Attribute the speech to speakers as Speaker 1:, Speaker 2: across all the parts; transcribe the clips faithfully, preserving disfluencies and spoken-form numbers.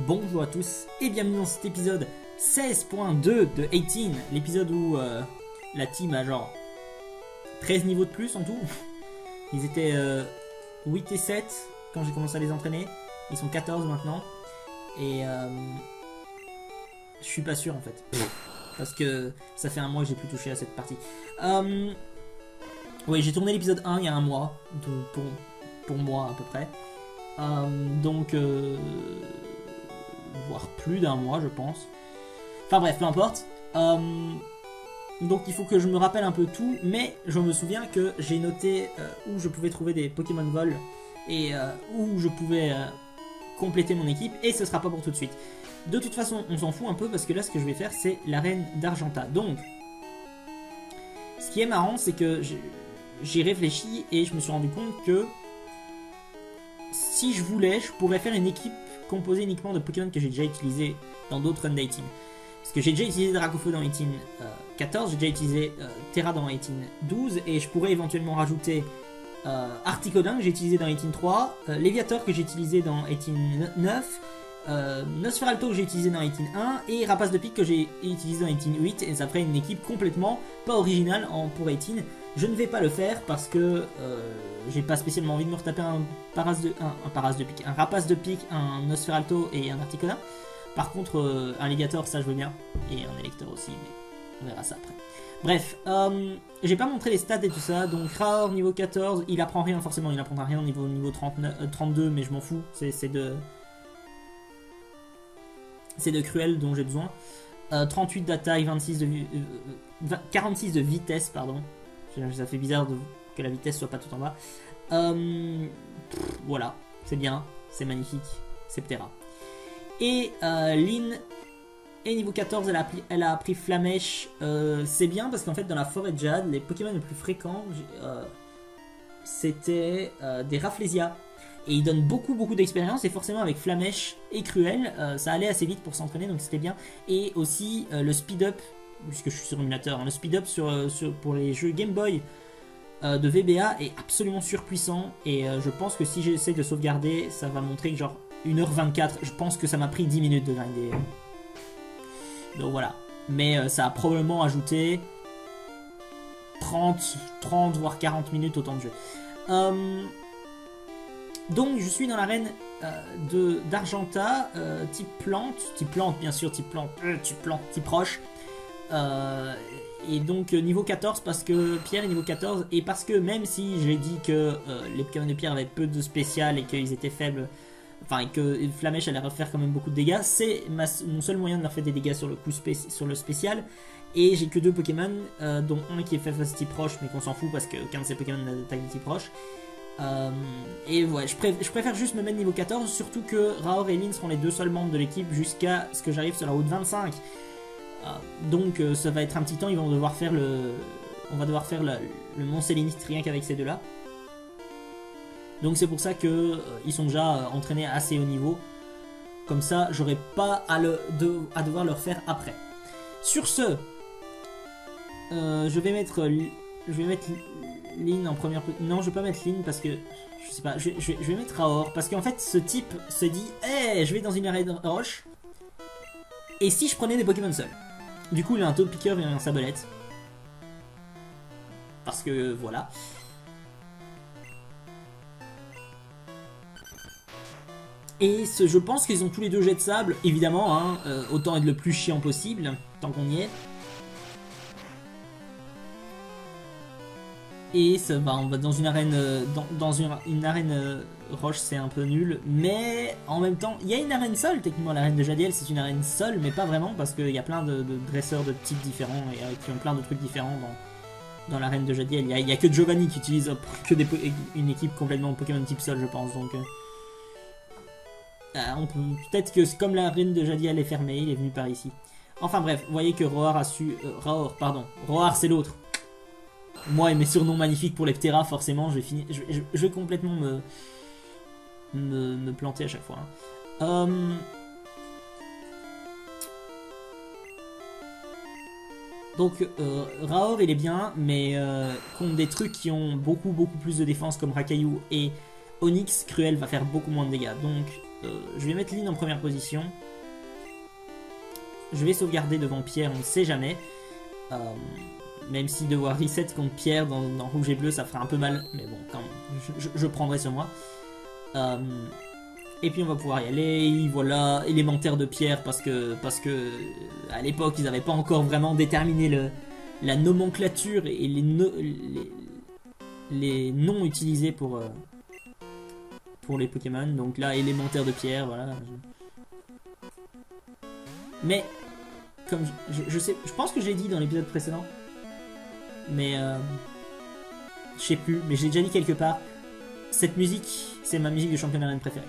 Speaker 1: Bonjour à tous et bienvenue dans cet épisode seize point deux de dix-huit, l'épisode où euh, la team a genre treize niveaux de plus en tout. Ils étaient euh, huit et sept quand j'ai commencé à les entraîner, ils sont quatorze maintenant et euh, je suis pas sûr en fait parce que ça fait un mois que j'ai plus touché à cette partie. Euh, oui, j'ai tourné l'épisode un il y a un mois, donc pour, pour moi à peu près. Euh, donc euh, voire plus d'un mois je pense. Enfin bref, peu importe. Euh, donc il faut que je me rappelle un peu tout, mais je me souviens que j'ai noté euh, où je pouvais trouver des Pokémon Vol et euh, où je pouvais euh, compléter mon équipe, et ce sera pas pour tout de suite. De toute façon, on s'en fout un peu parce que là ce que je vais faire c'est l'arène d'Argenta. Donc, ce qui est marrant c'est que j'ai réfléchi et je me suis rendu compte que si je voulais, je pourrais faire une équipe composée uniquement de Pokémon que j'ai déjà utilisé dans d'autres runs dix-huit. Parce que j'ai déjà utilisé Dracofeu dans dix-huit quatorze, j'ai déjà utilisé euh, Terra dans dix-huit douze, et je pourrais éventuellement rajouter euh, Articodin que j'ai utilisé dans dix-huit trois, euh, Léviator que j'ai utilisé dans dix-huit neuf, euh, Nosferalto que j'ai utilisé dans dix-huit un, et Rapace de Pique que j'ai utilisé dans dix-huit huit, et ça ferait une équipe complètement pas originale en, pour dix-huit. Je ne vais pas le faire parce que euh, j'ai pas spécialement envie de me retaper un Paras de, un, un Paras de Pique, un Rapace de Pique, un Nosferalto et un Articodin. Par contre, euh, un Léviator, ça je veux bien, et un Électeur aussi, mais on verra ça après. Bref, euh, j'ai pas montré les stats et tout ça, donc Raor niveau quatorze, il apprend rien forcément, il apprendra rien au niveau, niveau trente-neuf, euh, trente-deux, mais je m'en fous, c'est de... C'est de cruel dont j'ai besoin. Euh, trente-huit d'attaque, vingt-six de... Euh, quarante-six de vitesse, pardon. Ça fait bizarre de, que la vitesse soit pas tout en bas. Euh, pff, voilà, c'est bien, c'est magnifique, c'est Ptera. Et euh, Lynn est niveau quatorze, elle a appris, elle a appris Flamèche. Euh, c'est bien parce qu'en fait dans la forêt de Jade, les Pokémon les plus fréquents, euh, c'était euh, des Rafflesia. Et ils donnent beaucoup beaucoup d'expérience, et forcément avec Flamèche et Cruel, euh, ça allait assez vite pour s'entraîner, donc c'était bien. Et aussi euh, le speed up, puisque je suis sur émulateur, hein, le speed up sur, euh, sur, pour les jeux Game Boy euh, de V B A est absolument surpuissant, et euh, je pense que si j'essaie de sauvegarder, ça va montrer que genre une heure vingt-quatre, je pense que ça m'a pris dix minutes de grinder. Donc voilà. Mais euh, ça a probablement ajouté trente, trente voire quarante minutes au temps de jeu. Euh, donc je suis dans l'arène euh, d'Argenta, euh, type plante, type plante bien sûr, type plante, euh, type plante, type roche. Euh, et donc euh, niveau quatorze parce que Pierre est niveau quatorze, et parce que même si j'ai dit que euh, les Pokémon de Pierre avaient peu de spécial et qu'ils étaient faibles, enfin et que Flamèche allait refaire quand même beaucoup de dégâts, c'est mon seul moyen de leur faire des dégâts sur le coup sur le spécial, et j'ai que deux Pokémon, euh, dont un qui est fait face type roche mais qu'on s'en fout parce qu'aucun de ces Pokémon n'a d'attaque de type roche. Euh, et ouais, je, préf je préfère juste me mettre niveau quatorze, surtout que Raor et Lynn seront les deux seuls membres de l'équipe jusqu'à ce que j'arrive sur la route vingt-cinq. Euh, donc euh, ça va être un petit temps, ils vont devoir faire le... On va devoir faire le, le Mont Sélénite rien qu'avec ces deux-là. Donc c'est pour ça qu'ils euh, sont déjà euh, entraînés à assez haut niveau. Comme ça, j'aurai pas à, le, de, à devoir le refaire après. Sur ce, euh, je vais mettre... Je vais mettre Lynn en première... Non, je vais pas mettre Lynn parce que... Je sais pas, je, je, je vais mettre Raor. Parce qu'en fait, ce type se dit « Hey, je vais dans une arène roche. Et si je prenais des Pokémon seuls ?» Du coup, il a un taux de piqueur et un sabolette. Parce que, voilà. Et ce, je pense qu'ils ont tous les deux jet de sable, évidemment, hein, euh, autant être le plus chiant possible, tant qu'on y est. Et ça va, on va dans une arène, euh, dans, dans une, une arène euh, roche, c'est un peu nul, mais en même temps, il y a une arène sol, techniquement l'arène de Jadiel, c'est une arène sol, mais pas vraiment, parce qu'il y a plein de, de dresseurs de types différents, et euh, qui ont plein de trucs différents dans, dans l'arène de Jadiel. Il n'y a, a que Giovanni qui utilise euh, que des, une équipe complètement Pokémon type sol, je pense, donc... Euh, euh, on peut peut-être que comme l'arène de Jadiel est fermée, il est venu par ici. Enfin bref, vous voyez que Roar a su... Euh, Raor, pardon, Roar c'est l'autre. Moi et mes surnoms magnifiques pour les Ptera, forcément, je vais, finir, je, je, je vais complètement me, me, me planter à chaque fois. Hein. Euh... Donc, euh, Raor, il est bien, mais euh, contre des trucs qui ont beaucoup, beaucoup plus de défense, comme Rakayu et Onyx, Cruel va faire beaucoup moins de dégâts. Donc, euh, je vais mettre Lynn en première position. Je vais sauvegarder devant Pierre, on ne sait jamais. Euh, même si devoir reset contre Pierre dans, dans rouge et bleu, ça ferait un peu mal. Mais bon, quand même, je, je, je prendrai sur moi. Euh, et puis on va pouvoir y aller. Voilà, élémentaire de Pierre parce que, parce que à l'époque, ils n'avaient pas encore vraiment déterminé le, la nomenclature et les, no, les, les noms utilisés pour, euh, pour les Pokémon. Donc là, élémentaire de Pierre, voilà. Mais... Comme je, je, je sais, je pense que j'ai dit dans l'épisode précédent, mais euh, je sais plus, mais j'ai déjà dit quelque part. Cette musique, c'est ma musique de championnat reine préférée.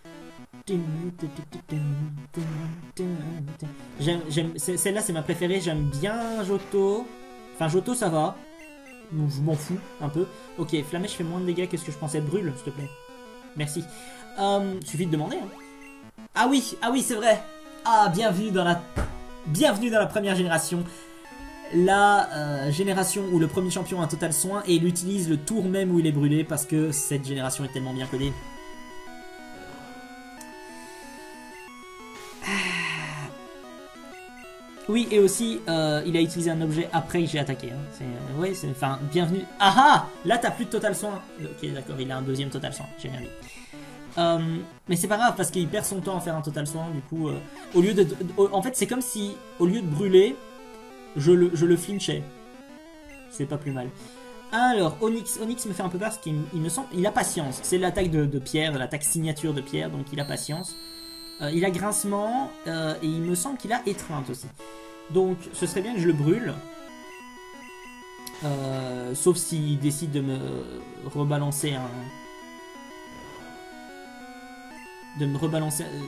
Speaker 1: J'aime, j'aime, celle-là, c'est ma préférée. J'aime bien Johto. Enfin, Johto, ça va. Je m'en fous un peu. Ok, Flamèche fait moins de dégâts que ce que je pensais. Brûle, s'il te plaît. Merci. Euh, suffit de demander. Hein. Ah oui, ah oui, c'est vrai. Ah, bienvenue dans la. Bienvenue dans la première génération, la euh, génération où le premier champion a un total soin et il utilise le tour même où il est brûlé parce que cette génération est tellement bien codée. Ah. Oui, et aussi, euh, il a utilisé un objet après que j'ai attaqué. Hein. C'est, euh, ouais, c'est, enfin, bienvenue. Ah ah, là t'as plus de total soin. Ok, d'accord, il a un deuxième total soin, j'ai rien dit. Euh, mais c'est pas grave parce qu'il perd son temps à faire un total soin. Du coup, euh, au lieu de, de, en fait, c'est comme si au lieu de brûler, je le, je le flinchais. C'est pas plus mal. Alors, Onyx, Onyx me fait un peu peur parce qu'il il me semble, il a patience. C'est l'attaque de, de Pierre, l'attaque signature de Pierre, donc il a patience. Euh, il a grincement euh, et il me semble qu'il a étreinte aussi. Donc, ce serait bien que je le brûle. Euh, sauf s'il décide de me rebalancer un. de me rebalancer euh,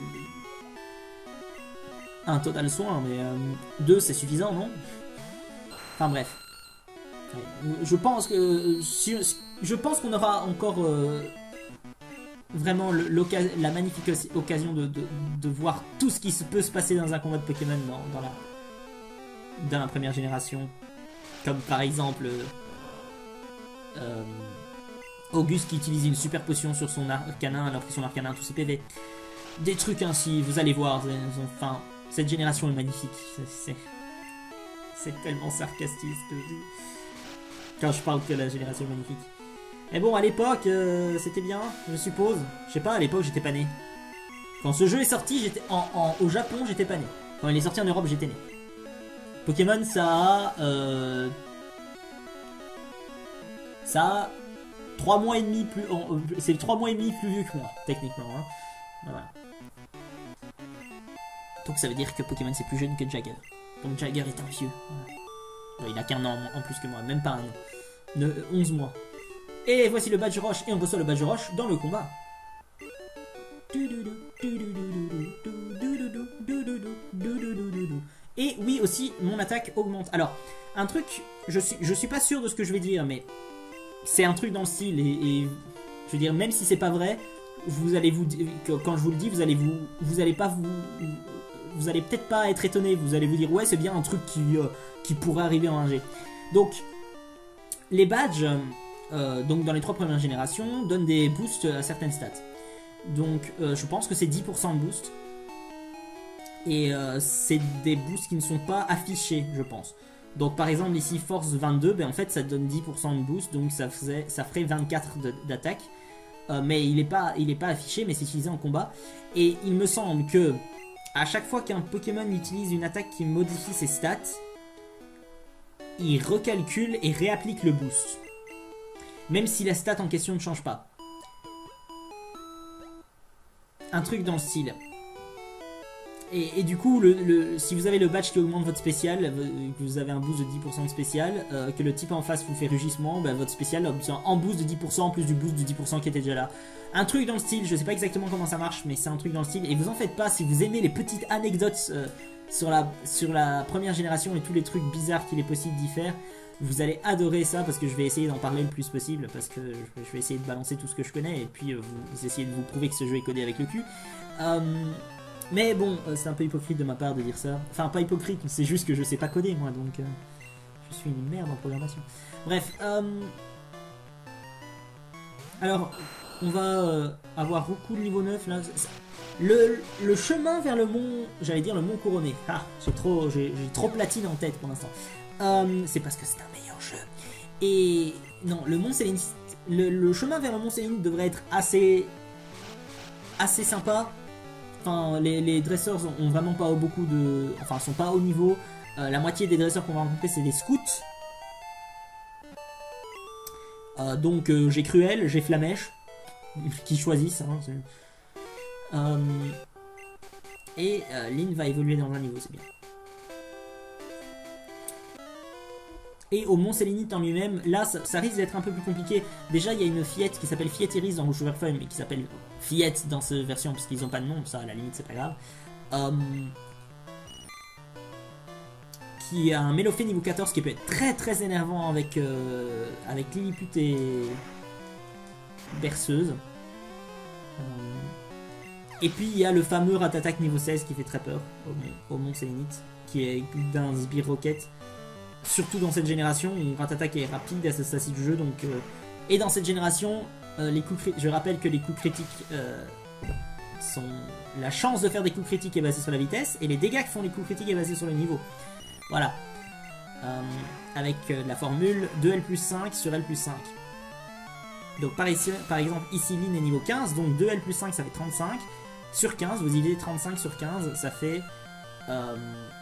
Speaker 1: un total soin, mais euh, deux c'est suffisant, non? Enfin bref. Je pense que si, je pense qu'on aura encore euh, vraiment la magnifique occasion de, de, de voir tout ce qui se peut se passer dans un combat de Pokémon dans, dans, la, dans la première génération. Comme par exemple euh, Auguste qui utilise une super potion sur son arcanin alors que son arcanin a tous ses P V. Des trucs ainsi, vous allez voir. Enfin, cette génération est magnifique. C'est tellement sarcastique ce que je dis. Quand je parle que la génération est magnifique. Mais bon, à l'époque, euh, c'était bien, je suppose. Je sais pas, à l'époque, j'étais pas né. Quand ce jeu est sorti, j'étais en, en, au Japon, j'étais pas né. Quand il est sorti en Europe, j'étais né. Pokémon, ça a... Euh, ça a... trois mois et demi plus... Euh, c'est trois mois et demi plus vieux que moi, techniquement. Hein. Voilà. Donc ça veut dire que Pokémon, c'est plus jeune que Jagger. Donc Jagger est un vieux. Voilà. Il a qu'un an en plus que moi, même pas un an. De onze mois. Et voici le badge roche, et on reçoit le badge roche dans le combat. Et oui, aussi, mon attaque augmente. Alors, un truc, je suis, je suis pas sûr de ce que je vais dire, mais c'est un truc dans le style, et, et je veux dire, même si c'est pas vrai, vous allez vous, quand je vous le dis, vous allez vous, vous allez pas vous, vous allez peut-être pas être étonné, vous allez vous dire, ouais, c'est bien un truc qui, euh, qui pourrait arriver en un G. Donc, les badges, euh, donc dans les trois premières générations, donnent des boosts à certaines stats. Donc, euh, je pense que c'est dix pour cent de boost. Et euh, c'est des boosts qui ne sont pas affichés, je pense. Donc, par exemple, ici, force vingt-deux, ben, en fait, ça donne dix pour cent de boost, donc ça, faisait, ça ferait vingt-quatre d'attaque. Euh, mais il n'est pas, il est pas affiché, mais c'est utilisé en combat. Et il me semble que à chaque fois qu'un Pokémon utilise une attaque qui modifie ses stats, il recalcule et réapplique le boost. Même si la stat en question ne change pas. Un truc dans le style. Et, et du coup, le, le, si vous avez le badge qui augmente votre spécial, que vous avez un boost de dix pour cent de spécial, euh, que le type en face vous fait rugissement, bah, votre spécial obtient en boost de dix pour cent en plus du boost de dix pour cent qui était déjà là. Un truc dans le style, je sais pas exactement comment ça marche, mais c'est un truc dans le style. Et vous en faites pas si vous aimez les petites anecdotes euh, sur, la, sur la première génération et tous les trucs bizarres qu'il est possible d'y faire. Vous allez adorer ça parce que je vais essayer d'en parler le plus possible parce que je vais essayer de balancer tout ce que je connais et puis euh, vous, vous essayez de vous prouver que ce jeu est codé avec le cul. Euh, mais bon, euh, c'est un peu hypocrite de ma part de dire ça. Enfin, pas hypocrite, c'est juste que je sais pas coder moi donc euh, je suis une merde en programmation. Bref, euh, alors on va euh, avoir beaucoup de niveau neuf là. Le, le chemin vers le mont, j'allais dire le mont couronné. Ah, j'ai trop, j'ai trop platine en tête pour l'instant. Euh, c'est parce que c'est un meilleur jeu. Et non, le mont Sélénite, le, le chemin vers le mont Sélénite devrait être assez, assez sympa. Enfin, les, les dresseurs ont, ont vraiment pas beaucoup de, enfin, sont pas au niveau. Euh, la moitié des dresseurs qu'on va rencontrer, c'est des scouts. Euh, donc euh, j'ai Cruel, j'ai Flamèche, qui choisissent. Hein, euh, et euh, Lynn va évoluer dans un niveau, c'est bien. Et au Mont Sélénite en lui-même, là ça, ça risque d'être un peu plus compliqué. Déjà il y a une fillette qui s'appelle Fillette Iris dans Rouge Vert Feuille, mais qui s'appelle Fillette dans cette version, parce qu'ils n'ont pas de nom, ça à la limite c'est pas grave. Euh, qui a un Mélophée niveau quatorze qui peut être très très énervant avec, euh, avec Lilliput et Berceuse. Euh, et puis il y a le fameux Ratatak niveau seize qui fait très peur au, au Mont Sélénite, qui est d'un Sbire Rocket. Surtout dans cette génération où Ratatak est rapide à ce stade du jeu. Donc, euh, et dans cette génération, euh, les coups je rappelle que les coups critiques euh, sont... La chance de faire des coups critiques est basée sur la vitesse, et les dégâts qui font les coups critiques est basée sur le niveau. Voilà. Euh, avec euh, la formule deux L plus cinq sur L plus cinq. Donc par, ici, par exemple, ici Lynn est niveau quinze, donc deux L plus cinq ça fait trente-cinq. Sur quinze, vous divisez trente-cinq sur quinze, ça fait... Euh,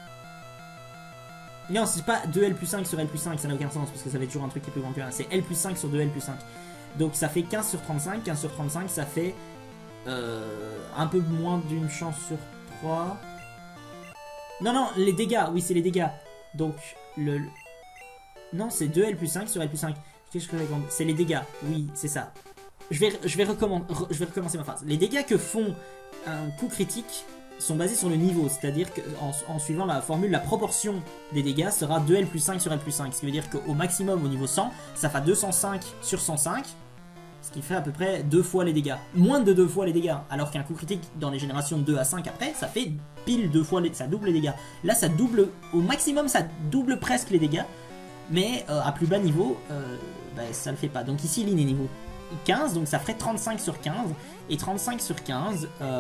Speaker 1: Non, c'est pas deux L plus cinq sur L plus cinq, ça n'a aucun sens parce que ça fait toujours un truc qui est plus grand que un. C'est L plus cinq sur deux L plus cinq. Donc ça fait quinze sur trente-cinq. quinze sur trente-cinq, ça fait euh, un peu moins d'une chance sur trois. Non, non, les dégâts. Oui, c'est les dégâts. Donc, le... le... Non, c'est deux L plus cinq sur L plus cinq. Qu'est-ce que je raconte? C'est les dégâts. Oui, c'est ça. Je vais, je, vais recommence... je vais recommencer ma phrase. Les dégâts que font un coup critique sont basés sur le niveau, c'est-à-dire qu'en en suivant la formule, la proportion des dégâts sera deux L plus cinq sur L plus cinq, ce qui veut dire qu'au maximum, au niveau cent, ça fait deux cent cinq sur cent cinq, ce qui fait à peu près deux fois les dégâts. Moins de deux fois les dégâts, alors qu'un coup critique dans les générations de deux à cinq après, ça fait pile deux fois, les, ça double les dégâts. Là, ça double, au maximum, ça double presque les dégâts, mais euh, à plus bas niveau, euh, bah, ça le fait pas. Donc ici, Lynn est niveau quinze, donc ça ferait trente-cinq sur quinze, et trente-cinq sur quinze... Euh,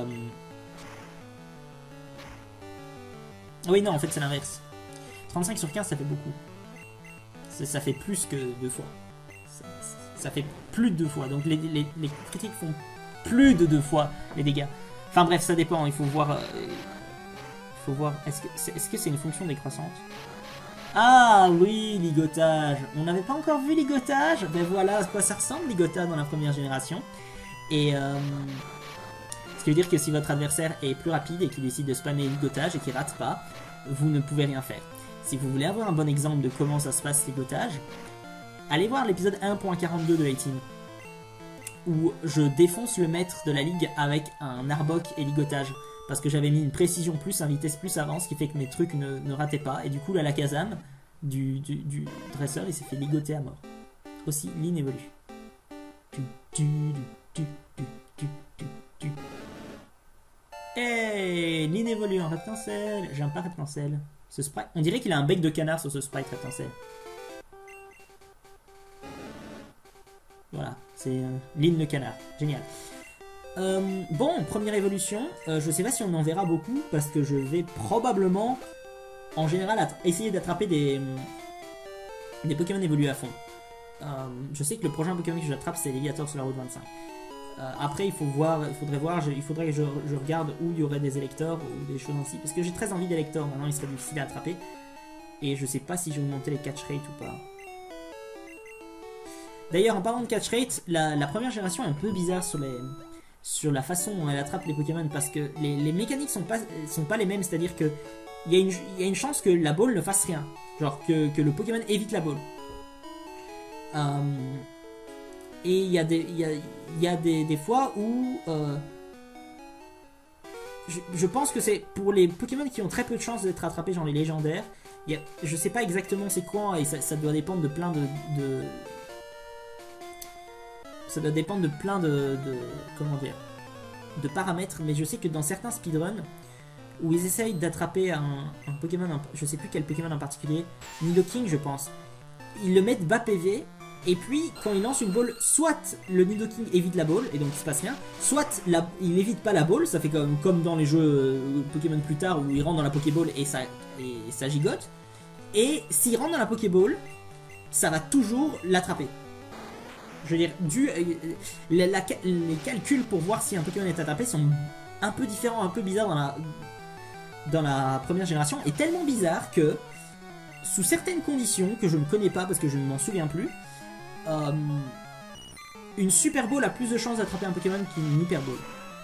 Speaker 1: Oui, non, en fait, c'est l'inverse. trente-cinq sur quinze, ça fait beaucoup. Ça fait plus que deux fois. Ça, ça fait plus de deux fois. Donc, les, les, les critiques font plus de deux fois les dégâts. Enfin, bref, ça dépend. Il faut voir... Euh, il faut voir... Est-ce que c'est est-ce que c'est une fonction décroissante? Ah, oui, ligotage. On n'avait pas encore vu ligotage. Ben voilà à quoi ça ressemble, ligotage, dans la première génération. Et... Euh, Ce qui veut dire que si votre adversaire est plus rapide et qu'il décide de spammer ligotage et qu'il rate pas, vous ne pouvez rien faire. Si vous voulez avoir un bon exemple de comment ça se passe ligotage, allez voir l'épisode un point quarante-deux de dix-huit, où je défonce le maître de la ligue avec un Arbok et ligotage, parce que j'avais mis une précision plus, un vitesse plus avant, ce qui fait que mes trucs ne, ne rataient pas, et du coup l'Alakazam du, du, du dresseur, il s'est fait ligoter à mort. Aussi, Lynn évolue. Tu, tu, tu, tu, tu, tu, tu. Hey, Lynn évolue en Reptincelle. J'aime pas Reptincelle. Ce sprite, on dirait qu'il a un bec de canard sur ce sprite Reptincelle. Voilà, c'est euh, Lynn le canard. Génial. Euh, bon, première évolution. Euh, je sais pas si on en verra beaucoup parce que je vais probablement, en général, essayer d'attraper des, des Pokémon évolués à fond. Euh, je sais que le prochain Pokémon que j'attrape, c'est Léviator sur la route vingt-cinq. Euh, après, il faut voir, il faudrait voir, je, il faudrait que je, je regarde où il y aurait des électeurs ou des choses ainsi, parce que j'ai très envie d'électeurs. Maintenant, il serait difficile à attraper, et je sais pas si je vais monter les catch rate ou pas. D'ailleurs, en parlant de catch rate, la, la première génération est un peu bizarre sur les, sur la façon dont elle attrape les Pokémon, parce que les, les mécaniques sont pas, sont pas les mêmes, c'est-à-dire que il y a une, il y a une chance que la balle ne fasse rien, genre que, que le Pokémon évite la balle. Euh, Et il y a des, il y a, il y a des, des fois où euh, je, je pense que c'est pour les Pokémon qui ont très peu de chances d'être attrapés, genre les légendaires. Il y a, je sais pas exactement c'est quoi et ça, ça doit dépendre de plein de, de ça doit dépendre de plein de, de comment dire de paramètres. Mais je sais que dans certains speedruns où ils essayent d'attraper un, un Pokémon, un, je sais plus quel Pokémon en particulier, Nidoking je pense, ils le mettent bas P V. Et puis, quand il lance une balle, soit le Nidoking évite la balle, et donc il se passe rien, soit la, il évite pas la balle, ça fait comme, comme dans les jeux euh, Pokémon plus tard, où il rentre dans la Pokéball et ça, et ça gigote. Et s'il rentre dans la Pokéball, ça va toujours l'attraper. Je veux dire, du, euh, la, la, les calculs pour voir si un Pokémon est attrapé sont un peu différents, un peu bizarres dans la, dans la première génération, et tellement bizarres que, sous certaines conditions, que je ne connais pas parce que je ne m'en souviens plus, euh, une Super Ball a plus de chances d'attraper un Pokémon qu'une Hyper Ball.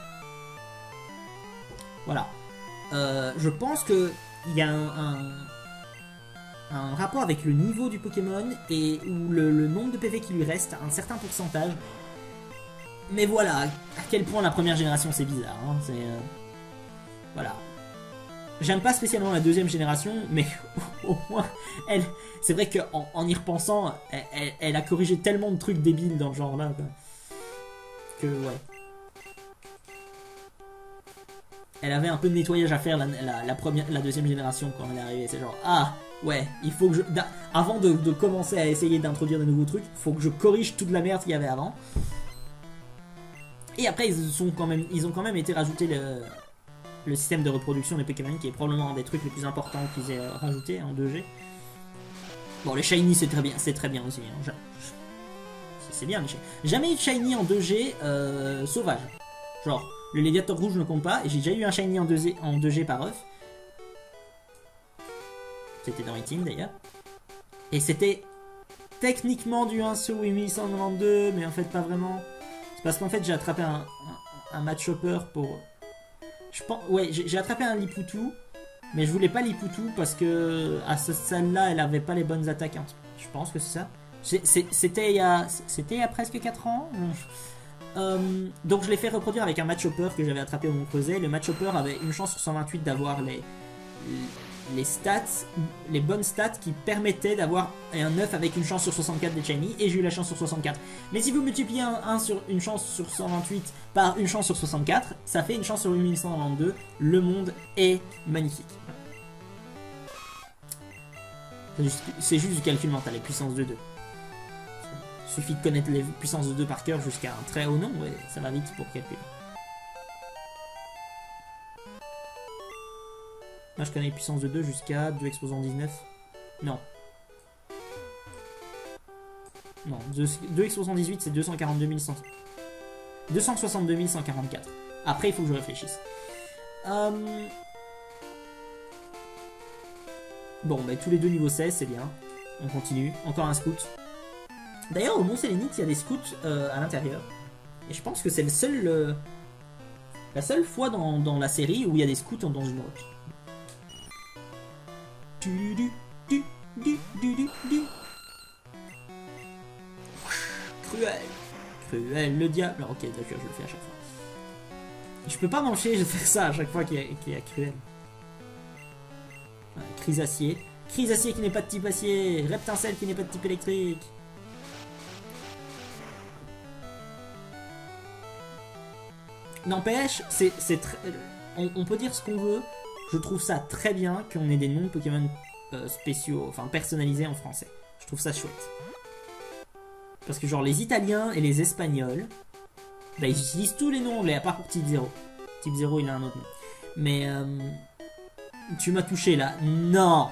Speaker 1: Voilà. Euh, je pense qu'il y a un, un, un rapport avec le niveau du Pokémon et ou le, le nombre de P V qui lui reste, un certain pourcentage. Mais voilà, à quel point la première génération c'est bizarre. Hein, c'est euh, voilà. J'aime pas spécialement la deuxième génération, mais au moins, elle, c'est vrai qu'en en y repensant, elle, elle, elle a corrigé tellement de trucs débiles dans le genre là, quoi, que ouais. Elle avait un peu de nettoyage à faire la, la, la, première, la deuxième génération quand elle est arrivée. C'est genre, ah ouais, il faut que je... Avant de, de commencer à essayer d'introduire de nouveaux trucs, il faut que je corrige toute la merde qu'il y avait avant. Et après, ils, sont quand même, ils ont quand même été rajoutés le... le système de reproduction des Pokémon, qui est probablement un des trucs les plus importants qu'ils aient euh, rajouté en deux G. Bon, les Shiny, c'est très bien, c'est très bien aussi. Hein. C'est bien, les Shiny. Jamais eu de Shiny en deux G euh, sauvage. Genre, le Léviator rouge ne compte pas, et j'ai déjà eu un Shiny en deux G, en deux G par œuf. C'était dans eighteen d'ailleurs. Et c'était techniquement du un sur huit mille cent quatre-vingt-douze, mais en fait pas vraiment. C'est parce qu'en fait j'ai attrapé un, un, un match hopper pour... Je pense, ouais, j'ai attrapé un Lipoutou, mais je voulais pas Lipoutou parce que à ce stade-là, elle avait pas les bonnes attaques. Hein. Je pense que c'est ça. C'était il y a, c'était il y a presque quatre ans. Euh, donc je l'ai fait reproduire avec un match hopper que j'avais attrapé au Mont Creuset. Le match hopper avait une chance sur cent vingt-huit d'avoir les, les stats, les bonnes stats qui permettaient d'avoir un œuf avec une chance sur soixante-quatre des shiny, et j'ai eu la chance sur soixante-quatre. Mais si vous multipliez un, un sur une chance sur cent vingt-huit par une chance sur soixante-quatre, ça fait une chance sur huit mille cent quatre-vingt-douze. Le monde est magnifique. C'est juste, juste du calcul mental, les puissances de deux. Il suffit de connaître les puissances de deux par cœur jusqu'à un très haut nombre, et ça va vite pour calculer. Moi je connais les puissances de deux jusqu'à deux exposants dix-neuf. Non. Non, deux exposants dix-huit c'est deux cent quarante-deux mille cent... deux cent soixante-deux mille cent quarante-quatre. Après il faut que je réfléchisse. Euh... Bon, bah tous les deux niveau seize, c'est bien. On continue. Encore un scout. D'ailleurs, au Mont Sélénite, il y a des scouts euh, à l'intérieur. Et je pense que c'est le seul, euh, la seule fois dans, dans la série où il y a des scouts dans une grotte. Du, du, du, du, du, du, du. Cruel. Cruel, le diable. Ok, d'accord, je le fais à chaque fois. Je peux pas m'enchaîner, je fais ça à chaque fois qu'il y a, qu'il y a Cruel. Voilà, Chrysacier. Chrysacier qui n'est pas de type acier. Reptincelle qui n'est pas de type électrique. N'empêche, c'est très... On, on peut dire ce qu'on veut. Je trouve ça très bien qu'on ait des noms de Pokémon euh, spéciaux, enfin personnalisés en français. Je trouve ça chouette. Parce que genre les Italiens et les Espagnols, bah, ils utilisent tous les noms anglais, à part pour Type zéro. Type zéro, il a un autre nom. Mais... Euh, tu m'as touché là. Non.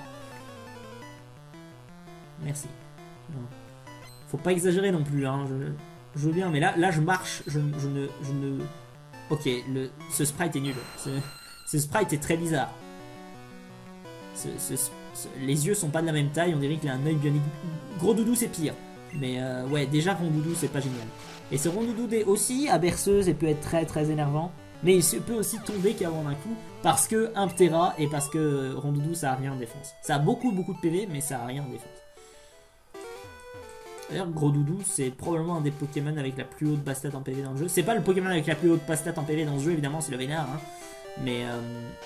Speaker 1: Merci. Non. Faut pas exagérer non plus, hein. Je, je veux bien, mais là, là je marche, je, je ne... Je ne... Ok, le, ce sprite est nul. Ce, ce sprite est très bizarre. Ce, ce, ce, les yeux sont pas de la même taille, on dirait qu'il a un œil bionique. Gros doudou c'est pire. Mais euh, ouais, déjà Rondoudou c'est pas génial. Et ce Rondoudou aussi à berceuse et peut être très très énervant. Mais il peut aussi tomber qu'avant d'un coup. Parce que un Ptera et parce que Rondoudou ça a rien en défense. Ça a beaucoup beaucoup de P V mais ça a rien en défense. D'ailleurs, Gros Doudou, c'est probablement un des Pokémon avec la plus haute bastat en P V dans le jeu. C'est pas le Pokémon avec la plus haute bastat en P V dans ce jeu, évidemment, c'est le Vénard. Hein. Mais, euh...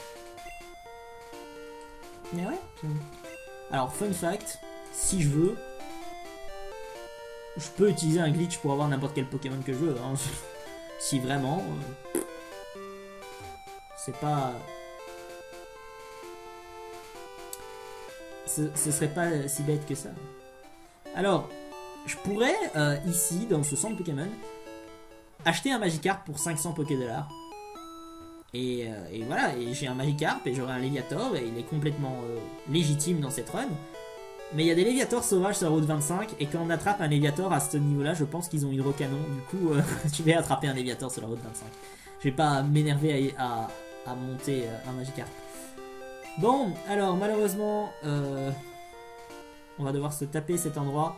Speaker 1: Mais ouais. Alors, fun fact, si je veux, je peux utiliser un glitch pour avoir n'importe quel Pokémon que je veux. Hein. Si vraiment... Euh... C'est pas... Ce, ce serait pas si bête que ça. Alors... je pourrais, euh, ici, dans ce centre Pokémon, acheter un Magikarp pour cinq cents Pokédollars. Et, euh, et voilà, et j'ai un Magikarp et j'aurai un Léviator et il est complètement euh, légitime dans cette run. Mais il y a des Léviators sauvages sur la route vingt-cinq et quand on attrape un Léviator à ce niveau-là, je pense qu'ils ont hydrocanon. Du coup, euh, tu vais attraper un Léviator sur la route vingt-cinq. Je vais pas m'énerver à, à, à monter euh, un Magikarp. Bon, alors malheureusement, euh, on va devoir se taper cet endroit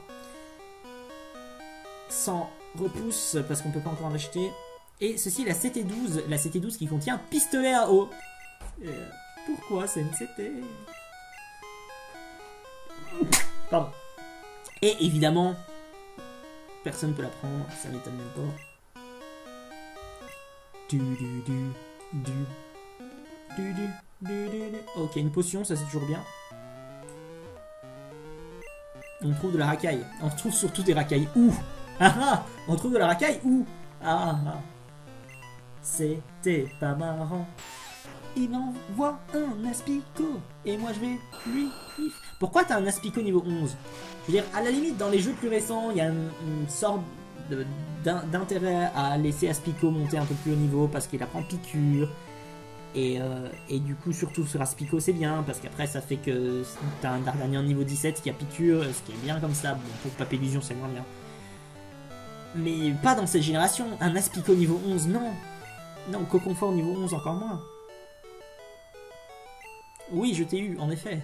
Speaker 1: sans repousse parce qu'on peut pas encore en acheter. Et ceci, la C T douze, la C T douze qui contient pistolet à eau. Euh, pourquoi c'est une C T? Pardon. Et évidemment, personne ne peut la prendre, ça m'étonne même pas. Du du du du du du du du. Ok, une potion, ça c'est toujours bien. On trouve de la racaille. On trouve surtout des racailles. Où? Ah ah! On trouve de la racaille où? Ah ah! C'était pas marrant. Il m'envoie un Aspico et moi je vais lui... Pourquoi t'as un Aspico niveau onze? Je veux dire, à la limite, dans les jeux plus récents, il y a une, une sorte d'intérêt à laisser Aspico monter un peu plus haut niveau parce qu'il apprend piqûre. Et, euh, et du coup, surtout sur Aspico, c'est bien parce qu'après, ça fait que t'as un Dardanian niveau dix-sept qui a piqûre, ce qui est bien comme ça. Bon, pour Papillusion, c'est moins bien. Mais pas dans cette génération. Un Aspico niveau onze, non. Non, Coconfort niveau onze, encore moins. Oui, je t'ai eu, en effet.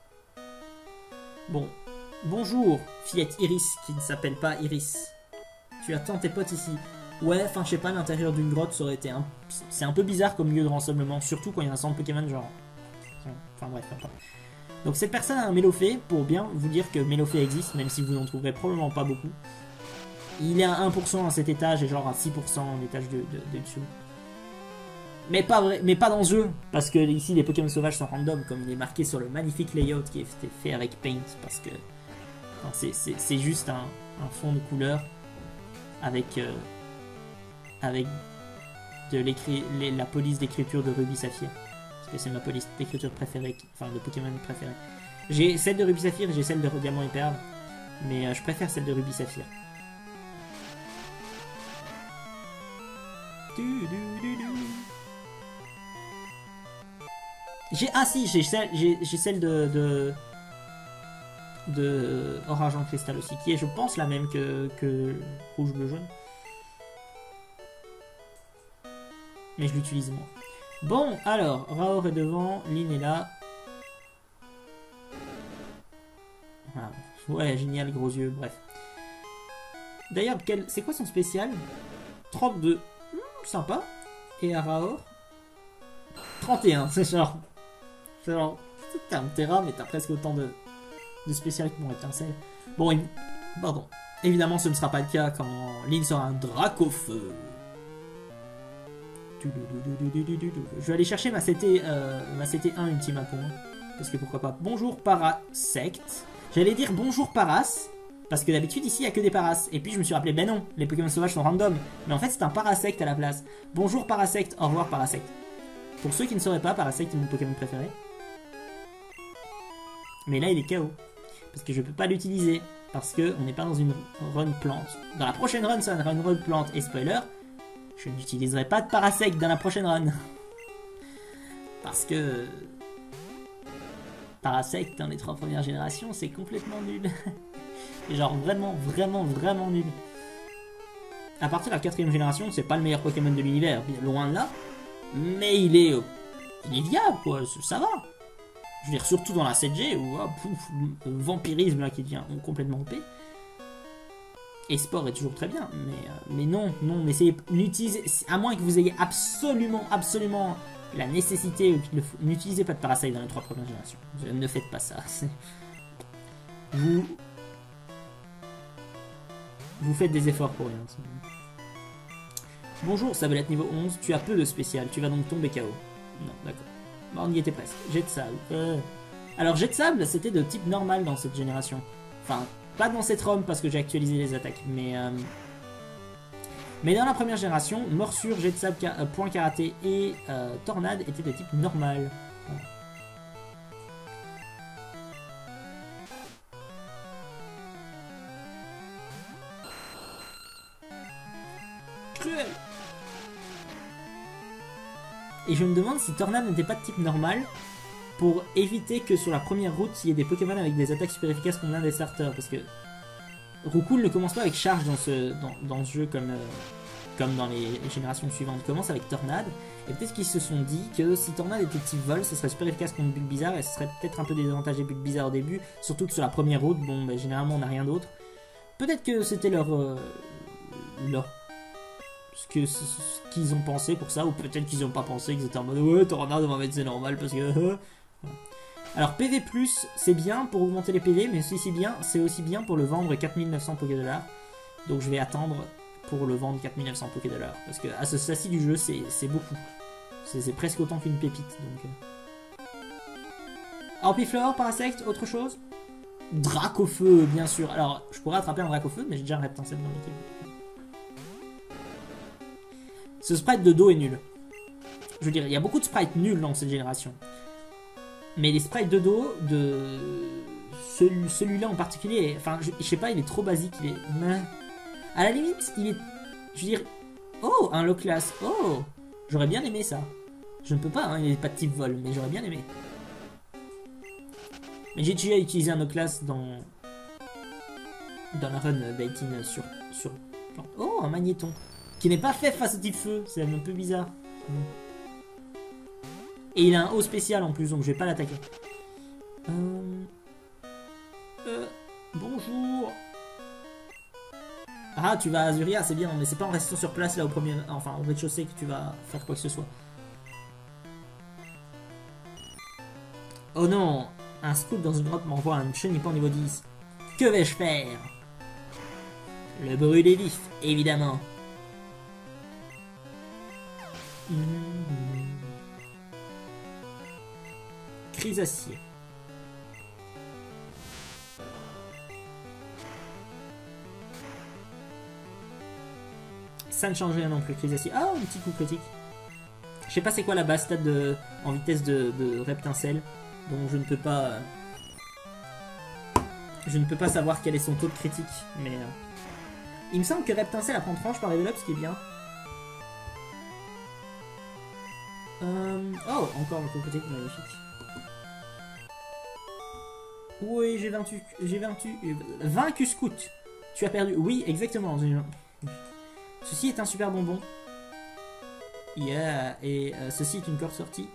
Speaker 1: Bon. Bonjour, fillette Iris, qui ne s'appelle pas Iris. Tu attends tes potes ici. Ouais, enfin, je sais pas, l'intérieur d'une grotte, ça aurait été un... C'est un peu bizarre comme lieu de rassemblement, surtout quand il y a un centre Pokémon, genre... Enfin, bref, enfin... Donc, cette personne a un Mélofée, pour bien vous dire que Mélofée existe, même si vous n'en trouverez probablement pas beaucoup. Il est à un pour cent à cet étage et genre à six pour cent à l'étage de, de, de dessous. Mais pas, vrai, mais pas dans ce jeu, parce que ici les Pokémon sauvages sont random, comme il est marqué sur le magnifique layout qui est fait avec Paint, parce que c'est juste un, un fond de couleur avec, euh, avec de les, la police d'écriture de Ruby Saphir, parce que c'est ma police d'écriture préférée, enfin de Pokémon préférée. J'ai celle de Ruby Saphir et j'ai celle de Diamant et Perle, mais euh, je préfère celle de Ruby Saphir. Du, du, du, du. J'ai ah si j'ai celle j'ai celle de, de de Or Argent Cristal aussi qui est je pense la même que, que Rouge Bleu Jaune, mais je l'utilise moins. Bon alors Raor est devant, Lynn est là. Ah, ouais génial gros yeux, bref. D'ailleurs c'est quoi son spécial? Trente-deux, hmm, sympa. Et à Raor trente et un, c'est genre c'est genre, t'as un Terra, mais t'as presque autant de, de spécial que mon étincelle. Bon, et, pardon. Évidemment, ce ne sera pas le cas quand Lynn sera un Dracofeu. Je vais aller chercher ma C T, euh, ma C T un Ultimapon. Parce que pourquoi pas. Bonjour Parasect. J'allais dire bonjour Paras. Parce que d'habitude, ici, il n'y a que des Paras. Et puis, je me suis rappelé, ben non, les Pokémon sauvages sont random. Mais en fait, c'est un Parasect à la place. Bonjour Parasect. Au revoir Parasect. Pour ceux qui ne sauraient pas, Parasect est mon Pokémon préféré. Mais là, il est K O. Parce que je peux pas l'utiliser. Parce qu'on n'est pas dans une run plante. Dans la prochaine run, c'est une run, run plante. Et spoiler, je n'utiliserai pas de Parasect dans la prochaine run. Parce que... Parasect dans les trois premières générations, c'est complètement nul. Et genre vraiment, vraiment, vraiment nul. À partir de la quatrième génération, c'est pas le meilleur Pokémon de l'univers. Loin de là. Mais il est... Il est viable, quoi. Ça va. Je veux dire, surtout dans la sept G, où oh, pouf, le vampirisme là qui devient complètement O P. Et Sport est toujours très bien, mais, euh, mais non, non, n'essayez, n'utilisez, à moins que vous ayez absolument, absolument la nécessité, n'utilisez pas de Parasite dans les trois premières générations. Ne faites pas ça. Vous, vous faites des efforts pour rien. Bonjour, ça va être niveau onze, tu as peu de spécial, tu vas donc tomber K O. Non, d'accord. On y était presque. Jet de sable. Euh... Alors, jet de sable, c'était de type normal dans cette génération. Enfin, pas dans cette ROM parce que j'ai actualisé les attaques. Mais, euh... mais dans la première génération, morsure, jet de sable, euh, point karaté et euh, tornade étaient de type normal. Voilà. cruel. Et je me demande si Tornade n'était pas de type normal pour éviter que sur la première route, il y ait des Pokémon avec des attaques super efficaces comme l'un des starters. Parce que Roucoule ne commence pas avec Charge dans ce, dans, dans ce jeu comme, euh, comme dans les générations suivantes. Il commence avec Tornade. Et peut-être qu'ils se sont dit que si Tornade était type vol, ce serait super efficace contre Bulbizarre et ce serait peut-être un peu désavantagé Bulbizarre au début. Surtout que sur la première route, bon, bah, généralement on n'a rien d'autre. Peut-être que c'était leur, euh, leur ce que ce qu'ils ont pensé pour ça, ou peut-être qu'ils n'ont pas pensé, qu'ils étaient en mode ouais, Tornade on va mettre c'est normal parce que. Alors P V plus, c'est bien pour augmenter les P V, mais c'est aussi bien, c'est aussi bien pour le vendre quatre mille neuf cents Pokédollars. Donc je vais attendre pour le vendre quatre mille neuf cents Pokédollars parce que à ce stade du jeu c'est beaucoup. C'est presque autant qu'une pépite. Donc. Orpiflore, Parasect, autre chose? Dracofeu, bien sûr. Alors, je pourrais attraper un Dracofeu, mais j'ai déjà un Reptincelle dans l'équipe. Ce sprite de dos est nul. Je veux dire, il y a beaucoup de sprites nuls dans cette génération. Mais les sprites de dos, de celui-là celui en particulier, enfin, je, je sais pas, il est trop basique. Il est. À la limite, il est. Je veux dire. Oh, un low class. Oh, j'aurais bien aimé ça. Je ne peux pas, hein, il n'est pas de type vol, mais j'aurais bien aimé. Mais j'ai déjà utilisé un O-Class dans dans la run d'Eighteen sur, sur... Oh, un magnéton. Qui n'est pas fait face au type feu, c'est un peu bizarre. Et il a un haut spécial en plus, donc je vais pas l'attaquer. Euh... Euh... Bonjour. Ah, tu vas à Azuria, c'est bien, mais c'est pas en restant sur place là au premier... Enfin, au rez-de-chaussée que tu vas faire quoi que ce soit. Oh non, un scoop dans une grotte m'envoie un chenipan niveau dix. Que vais-je faire? Le brûler vif, évidemment. Mmh. Chrysacier. Ça ne change rien non plus, Chrysacier. Ah, un petit coup critique. Je sais pas c'est quoi la base stat de, en vitesse de, de Reptincelle. Donc je ne peux pas... Euh, je ne peux pas savoir quel est son taux de critique. Mais... Euh, il me semble que Reptincelle apprend tranche par level up, ce qui est bien. Euh, oh, encore un coup critique, magnifique. Oui, j'ai vaincu... J'ai vaincu... Vaincu Scout. Tu as perdu... Oui, exactement. Ceci est un super bonbon. Yeah. Et euh, ceci est une corde sortie.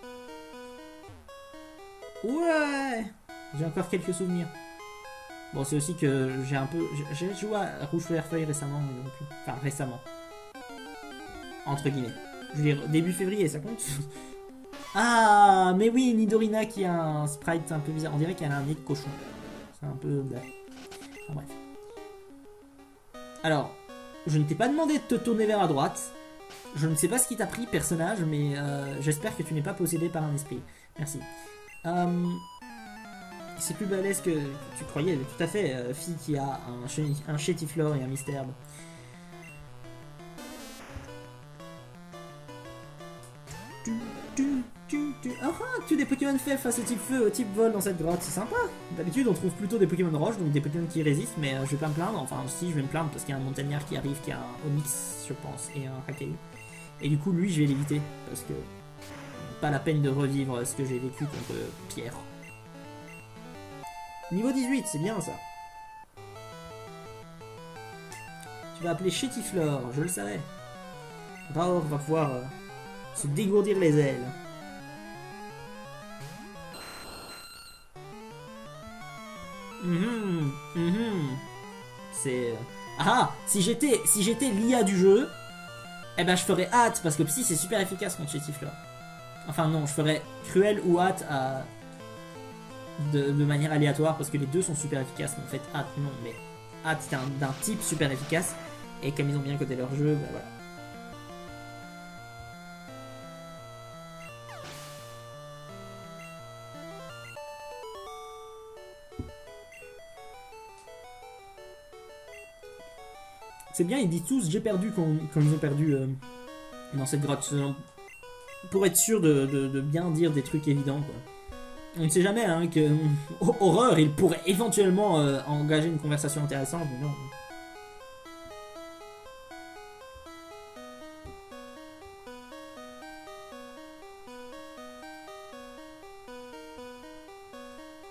Speaker 1: Ouais. J'ai encore quelques souvenirs. Bon, c'est aussi que j'ai un peu... J'ai joué à Rouge Feu Vert Feuille récemment. Donc... Enfin, récemment. Entre guillemets. Je veux dire, début février, ça compte? Ah, mais oui, Nidorina qui a un sprite un peu bizarre. On dirait qu'elle a un nez de cochon. C'est un peu... Enfin, bref. Alors, je ne t'ai pas demandé de te tourner vers la droite. Je ne sais pas ce qui t'a pris, personnage, mais euh, j'espère que tu n'es pas possédé par un esprit. Merci. Euh, c'est plus balèze que tu croyais, tout à fait, euh, fille qui a un, ch un Chétiflore et un Mystherbe. Tu, tu, tu, tu. Ah, tu des Pokémon faibles face au type feu, au type vol dans cette grotte, c'est sympa. D'habitude, on trouve plutôt des Pokémon roche, donc des Pokémon qui résistent, mais euh, je vais pas me plaindre. Enfin, si, je vais me plaindre parce qu'il y a un Montagnard qui arrive, qui a un Onyx, je pense, et un Hakeyu. Et du coup, lui, je vais l'éviter parce que pas la peine de revivre ce que j'ai vécu contre Pierre. Niveau dix-huit, c'est bien ça. Tu vas appeler Chétiflore, je le savais. Raor va pouvoir euh, se dégourdir les ailes. Mhm, mhm. C'est... Ah, si j'étais si j'étais l'I A du jeu, eh ben je ferais hâte, parce que Psy c'est super efficace contre Chétiflore. Enfin non, je ferais Cruel ou hâte à... de, de manière aléatoire, parce que les deux sont super efficaces. En fait, hâte non, mais hâte c'est d'un type super efficace, et comme ils ont bien codé leur jeu, ben voilà. C'est bien, ils disent tous j'ai perdu quand, quand ils ont perdu euh, dans cette grotte. Pour être sûr de, de, de bien dire des trucs évidents, quoi. On ne sait jamais, hein, que oh, Horreur, il pourrait éventuellement euh, engager une conversation intéressante, mais non.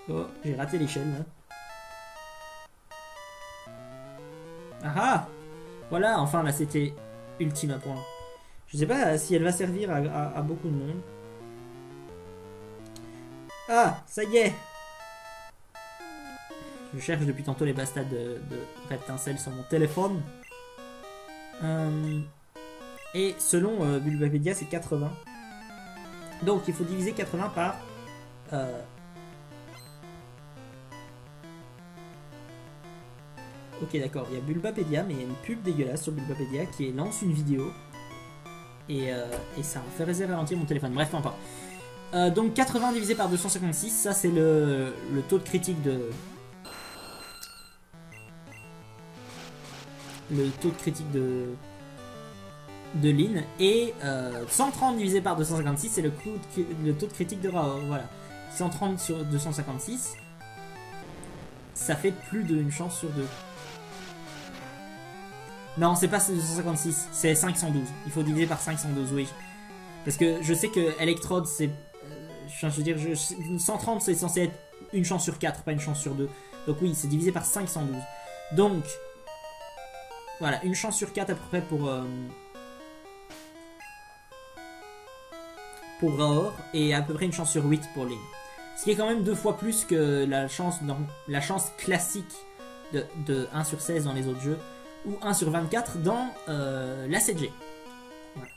Speaker 1: Oh, j'ai raté l'échelle là. Ah ah! Voilà, enfin là c'était Ultima point. Je sais pas si elle va servir à, à, à beaucoup de monde. Ah, ça y est! Je cherche depuis tantôt les bastades de, de Reptincelle sur mon téléphone. Euh, et selon euh, Bulbapedia, c'est quatre-vingts. Donc il faut diviser quatre-vingts par... Euh, ok d'accord, il y a Bulbapedia, mais il y a une pub dégueulasse sur Bulbapedia qui lance une vidéo. Et, euh, et ça fait réserver ralentir mon téléphone. Bref, peu importe. Euh, donc quatre-vingts divisé par deux cent cinquante-six, ça c'est le, le taux de critique de... Le taux de critique de... de Lynn. Et euh, cent trente divisé par deux cent cinquante-six, c'est le, le taux de critique de Raor. Voilà. cent trente sur deux cent cinquante-six, ça fait plus d'une chance sur deux. Non, c'est pas deux cent cinquante-six, c'est cinq cent douze. Il faut diviser par cinq cent douze, oui. Parce que je sais que Electrode, c'est... Euh, je veux dire, je, cent trente, c'est censé être une chance sur quatre, pas une chance sur deux. Donc oui, c'est divisé par cinq cent douze. Donc, voilà, une chance sur quatre à peu près pour... Euh, pour Raor, et à peu près une chance sur huit pour Lynn. Ce qui est quand même deux fois plus que la chance, dans, la chance classique de, de un sur seize dans les autres jeux, ou un sur vingt-quatre dans euh, la sept G. Voilà.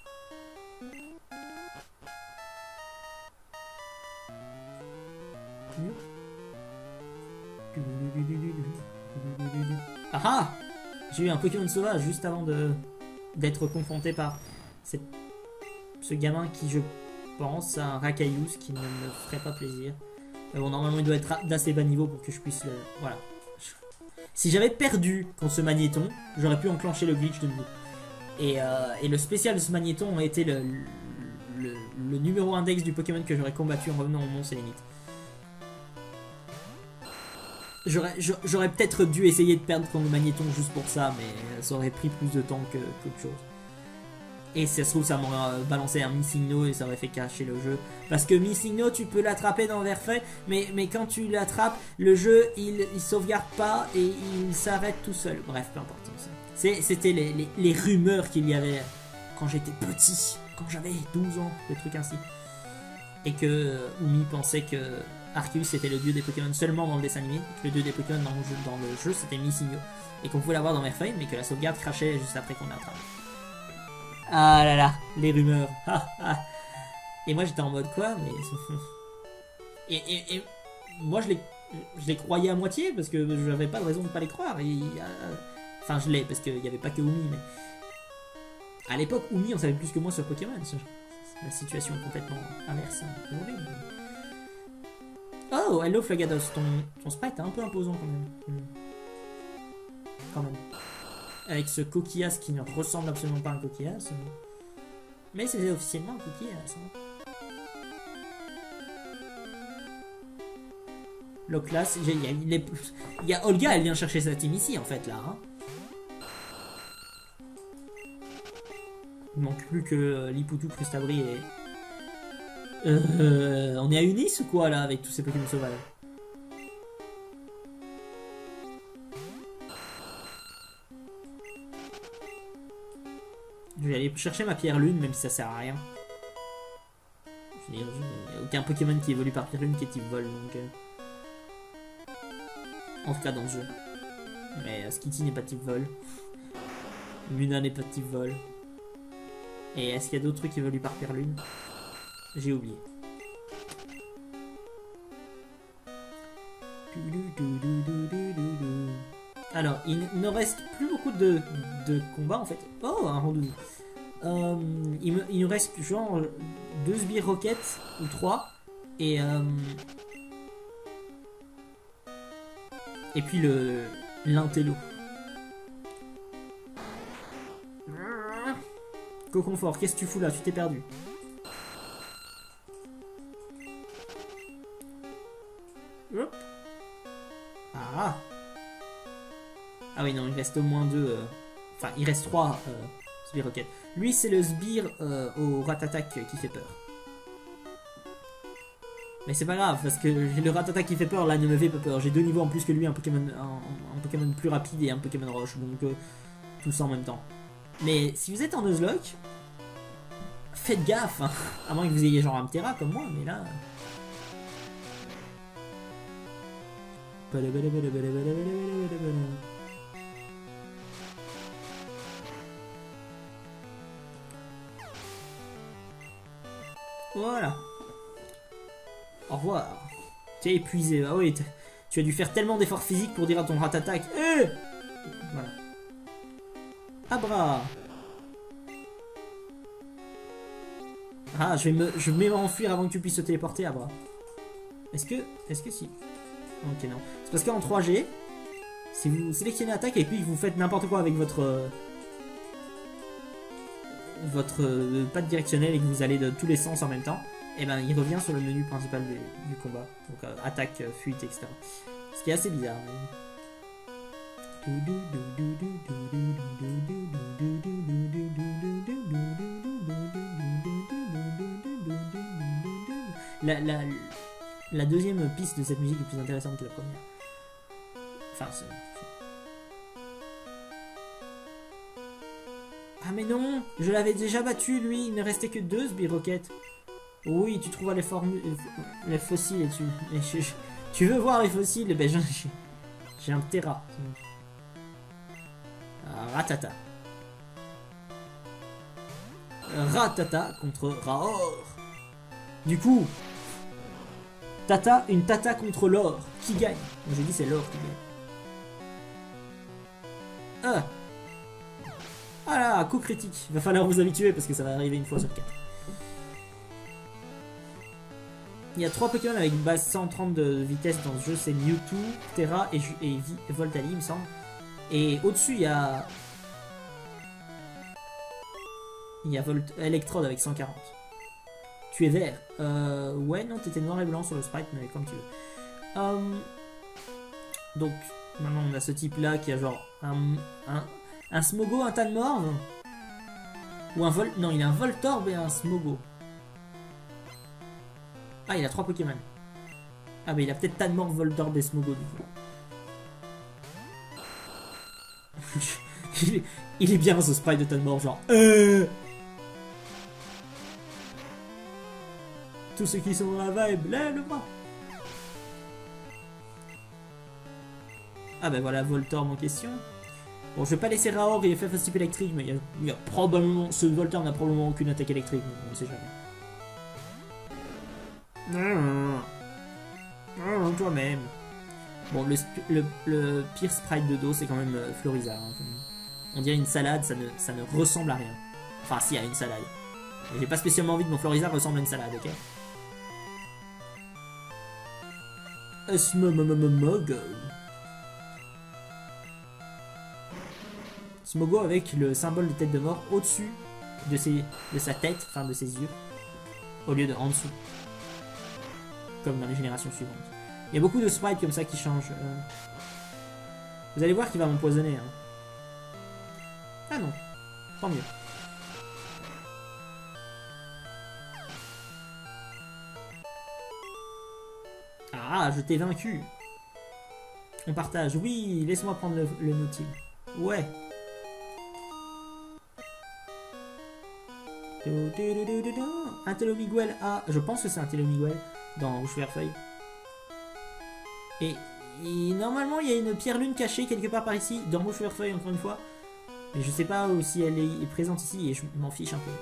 Speaker 1: Ah ah! J'ai eu un Pokémon sauvage juste avant de d'être confronté par cette, ce gamin qui, je pense, a un Rakaius qui ne me ferait pas plaisir. Mais bon, normalement, il doit être d'assez bas niveau pour que je puisse le... Voilà. Si j'avais perdu contre ce magnéton, j'aurais pu enclencher le glitch de nouveau. Et, euh, et le spécial de ce magnéton a été le, le, le numéro index du Pokémon que j'aurais combattu en revenant au Mont Sélénite. J'aurais peut-être dû essayer de perdre contre le magnéton juste pour ça, mais ça aurait pris plus de temps que qu'autre chose. Et si ça se trouve, ça m'aurait balancé un Missing No et ça aurait fait cacher le jeu. Parce que Missing No, tu peux l'attraper dans Verfait, mais, mais quand tu l'attrapes, le jeu, il, il sauvegarde pas et il s'arrête tout seul. Bref, peu importe. C'était les, les, les rumeurs qu'il y avait quand j'étais petit, quand j'avais douze ans, des trucs ainsi. Et que euh, Umi pensait que Arceus était le dieu des Pokémon seulement dans le dessin animé, que le dieu des Pokémon dans le jeu, dans le jeu c'était Missing No. Et qu'on pouvait l'avoir dans Verfait, mais que la sauvegarde crachait juste après qu'on l'attrape. Ah là là, les rumeurs. Ah, ah. Et moi j'étais en mode quoi, mais... Et, et, et moi je les, je les croyais à moitié parce que j'avais pas de raison de pas les croire. Et, euh... Enfin je l'ai parce qu'il n'y avait pas que Umi, mais... À l'époque, Umi en savait plus que moi sur Pokémon. La situation est complètement inverse. Oh, hello Flagados, ton, ton sprite est un peu imposant quand même. Quand même. Avec ce coquillage qui ne ressemble absolument pas à un coquillage. Mais c'est officiellement un coquillage. Loclas, il y, a, il y a Olga, elle vient chercher sa team ici en fait là. Hein. Il manque plus que Liputu, Crustabri et... Euh, on est à Unis ou quoi là avec tous ces Pokémon sauvages? Je vais aller chercher ma pierre lune, même si ça sert à rien. Il n'y a aucun Pokémon qui évolue par pierre lune qui est type vol, donc... Euh... En tout cas dans le jeu. Mais euh, Skitty n'est pas type vol. Luna n'est pas type vol. Et est-ce qu'il y a d'autres trucs qui évoluent par pierre lune? J'ai oublié. Alors, il ne reste plus beaucoup de, de combats en fait. Oh, un randonnée. Euh, il, me, il nous reste genre deux sbires roquettes ou trois. Et euh, et puis le l'intello. Coconfort, qu'est-ce que tu fous là? Tu t'es perdu. Hop. Ah. Ah oui, non, il reste au moins deux. Euh... Enfin, il reste trois euh, sbires roquettes. Lui, c'est le sbire euh, au ratatak qui fait peur. Mais c'est pas grave, parce que le Rattata qui fait peur, là, ne me fait pas peur. J'ai deux niveaux en plus que lui, un Pokémon, un, un Pokémon plus rapide et un Pokémon Roche, donc euh, tout ça en même temps. Mais si vous êtes en Nuzlocke, faites gaffe, hein. À moins que vous ayez genre un Ptera comme moi, mais là... Voilà. Au revoir. Tu es épuisé. Ah oui, tu as dû faire tellement d'efforts physiques pour dire à ton Rattata que... Eh voilà. Abra. Ah, je vais me, je vais m'enfuir avant que tu puisses te téléporter, Abra. Est-ce que... Est-ce que si... Ok, non. C'est parce qu'en trois G, si vous sélectionnez attaque et puis vous faites n'importe quoi avec votre... Euh, votre euh, patte directionnelle et que vous allez de tous les sens en même temps, et ben il revient sur le menu principal du, du combat. Donc euh, attaque, euh, fuite, et cetera. Ce qui est assez bizarre. Mais... La, la, la deuxième piste de cette musique est plus intéressante que la première. Enfin, c'est... Ah mais non, je l'avais déjà battu lui, il ne restait que deux Sbirocket. Oui, tu trouveras les formules, les fossiles et tu... Et je, je, tu veux voir les fossiles? Ben j'ai un Ptera. Ah, Rattata. Rattata contre Raor. Du coup, Tata, une Tata contre l'or. Qui gagne? J'ai dit c'est l'or qui gagne. Ah. Ah là, coup critique. Il va falloir vous habituer parce que ça va arriver une fois sur quatre. Il y a trois Pokémon avec une base cent trente de vitesse dans ce jeu. C'est Mewtwo, Ptera et, et, et Voltali, il me semble. Et au-dessus, il y a... Il y a Volt Electrode avec cent quarante. Tu es vert. Euh, ouais, non, t'étais noir et blanc sur le sprite, mais comme tu veux. Um, donc, maintenant, on a ce type-là qui a genre un... un Un Smogo, un Tanmorve. Ou un Vol... Non, il a un Voltorb et un Smogo. Ah, il a trois Pokémon. Ah, mais il a peut-être Tanmorve, Voltorb et Smogo, du coup. il, est... il est bien ce sprite de Tanmorve, genre... Euh... Tous ceux qui sont dans la vibe, lève-le-moi. Ah, ben voilà, Voltorb en question. Bon, je vais pas laisser Raor et F F type électrique, mais il y, il y a probablement... Ce Voltorb n'a probablement aucune attaque électrique, donc on ne sait jamais. Toi-même. Bon, le, le, le pire sprite de dos, c'est quand même euh, Florizard. Hein. On dirait une salade, ça ne, ça ne ressemble à rien. Enfin, si, à une salade. J'ai pas spécialement envie que mon Florizard ressemble à une salade, ok? Smogo. Smogo avec le symbole de tête de mort au-dessus de, ses, de sa tête, enfin de ses yeux, au lieu de en dessous. Comme dans les générations suivantes. Il y a beaucoup de sprites comme ça qui changent. Euh... Vous allez voir qu'il va m'empoisonner. Hein. Ah non, tant mieux. Ah, je t'ai vaincu. On partage. Oui, laisse-moi prendre le, le Nautil. Ouais. Un Telomiguel A. Je pense que c'est un Telomiguel dans Rouge-Vert-Feuille. Et, et normalement, il y a une pierre lune cachée quelque part par ici, dans Rouge-Vert-Feuille, encore une fois. Mais je sais pas si elle est présente ici et je m'en fiche un peu.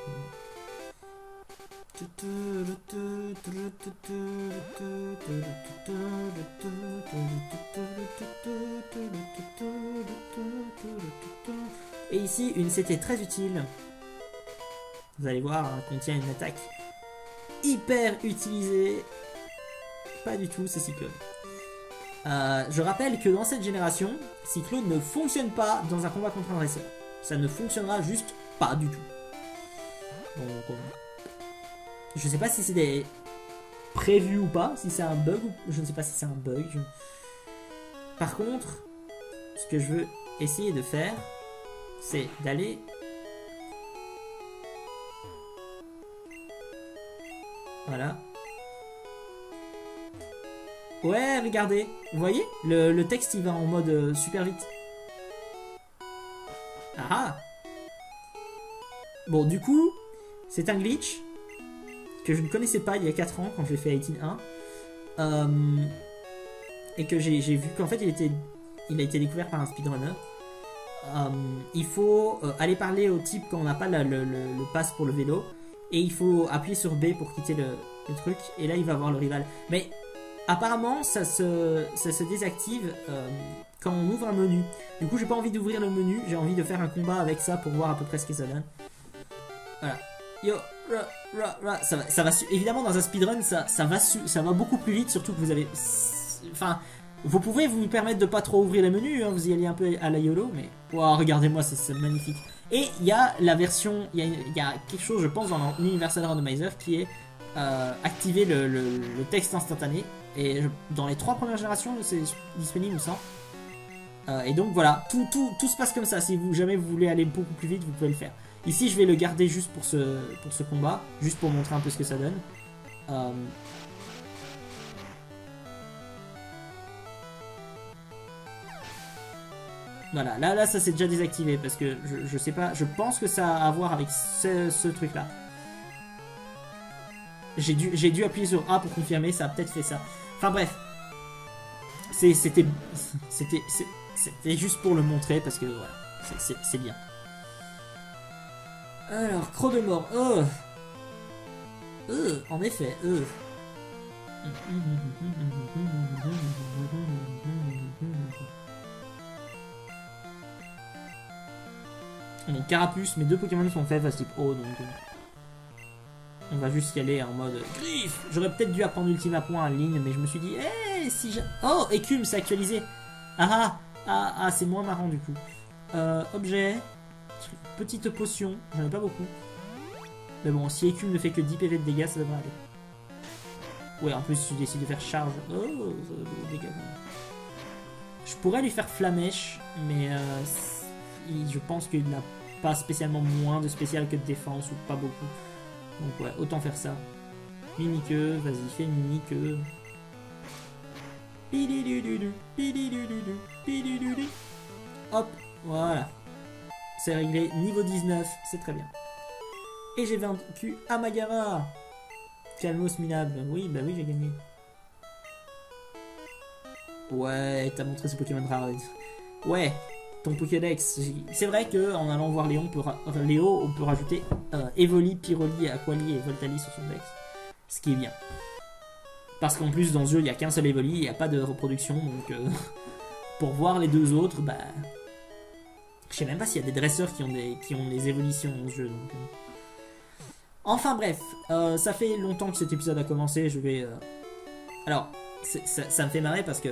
Speaker 1: Et ici, une C T très utile. Vous allez voir, hein, contient une attaque hyper utilisée. Pas du tout, c'est Cyclone. Euh, je rappelle que dans cette génération, Cyclone ne fonctionne pas dans un combat contre un dresseur. Ça ne fonctionnera juste pas du tout. Donc, euh, je sais pas si c'est des prévu ou pas, si c'est un bug ou je ne sais pas si c'est un bug. Je... Par contre, ce que je veux essayer de faire, c'est d'aller voilà. Ouais, regardez. Vous voyez, le, le texte, il va en mode euh, super vite. Ah ah. Bon, du coup, c'est un glitch que je ne connaissais pas il y a quatre ans quand j'ai fait eighteen point un. Euh, et que j'ai vu qu'en fait, il, était, il a été découvert par un speedrunner. Euh, il faut euh, aller parler au type quand on n'a pas la, le, le, le pass pour le vélo. Et il faut appuyer sur B pour quitter le, le truc. Et là, il va voir le rival. Mais apparemment, ça se, ça se désactive euh, quand on ouvre un menu. Du coup, j'ai pas envie d'ouvrir le menu. J'ai envie de faire un combat avec ça pour voir à peu près ce que ça donne. Voilà. Yo, ra, ra, ra. Ça va, ça va évidemment, dans un speedrun, ça, ça, va ça va beaucoup plus vite. Surtout que vous avez... Enfin... Vous pouvez vous permettre de pas trop ouvrir les menus, hein, vous y allez un peu à la YOLO, mais... Wow, regardez-moi, c'est magnifique. Et il y a la version... Il y, y a quelque chose, je pense, dans l'Universal Randomizer qui est euh, activer le, le, le texte instantané. Et je, dans les trois premières générations, c'est disponible, il me semble. Euh, et donc voilà, tout, tout, tout se passe comme ça. Si vous, jamais vous voulez aller beaucoup plus vite, vous pouvez le faire. Ici, je vais le garder juste pour ce, pour ce combat, juste pour montrer un peu ce que ça donne. Euh, Voilà, là, là, ça s'est déjà désactivé parce que je, je sais pas, je pense que ça a à voir avec ce, ce truc-là. J'ai dû, j'ai dû appuyer sur A pour confirmer, ça a peut-être fait ça. Enfin bref, c'était, c'était, c'était juste pour le montrer parce que voilà, c'est bien. Alors, croc de mort, euh, euh, en effet, euh. Donc Carapuce, mes deux Pokémon sont faits face type O, donc euh, on va juste y aller en mode griffe. J'aurais peut-être dû apprendre Ultima Point en ligne, mais je me suis dit, eh, hey, si j'ai... Oh, Écume, c'est actualisé. Ah ah, ah, ah c'est moins marrant du coup. Euh, objet, petite potion, j'en ai pas beaucoup. Mais bon, si Écume ne fait que dix P V de dégâts, ça devrait aller. Ouais, en plus, je décide de faire charge. Oh, ça va beaucoup de dégâts. Je pourrais lui faire Flamèche, mais euh, je pense qu'il n'a pas spécialement moins de spécial que de défense, ou pas beaucoup. Donc ouais, autant faire ça. Mini-queue, vas-y, fais mini-queue. Hop, voilà. C'est réglé, niveau dix-neuf, c'est très bien. Et j'ai vaincu Amagara. Calmos minable, oui, bah oui, j'ai gagné. Ouais, t'as montré ce Pokémon rare. Ouais, ton Pokédex. C'est vrai qu'en allant voir Léon, on peut Léo, on peut rajouter euh, Evoli, Pyroli, Aquali et Voltali sur son dex. Ce qui est bien. Parce qu'en plus, dans ce jeu, il n'y a qu'un seul Evoli, il n'y a pas de reproduction. Donc, euh, pour voir les deux autres, bah... Je sais même pas s'il y a des dresseurs qui ont des, qui ont des évolutions dans ce jeu. Donc, euh... Enfin bref, euh, ça fait longtemps que cet épisode a commencé. Je vais... Euh... Alors, ça, ça me fait marrer parce que...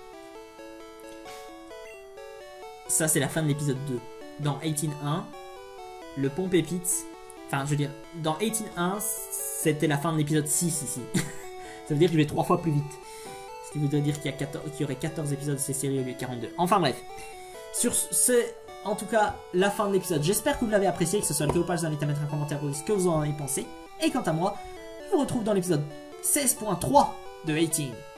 Speaker 1: Ça, c'est la fin de l'épisode deux. Dans eighteen point un, le pont Pépite... Enfin, je veux dire, dans eighteen point un, c'était la fin de l'épisode six ici. Ça veut dire que je vais trois fois plus vite. Ce qui voudrait dire qu'il y, qu y aurait quatorze épisodes de cette série au lieu de quarante-deux. Enfin bref. Sur ce, en tout cas, la fin de l'épisode. J'espère que vous l'avez apprécié, que ce soit le cas ou pas. Je vous invite à mettre un commentaire pour dire ce que vous en avez pensé. Et quant à moi, je vous retrouve dans l'épisode seize point trois de eighteen.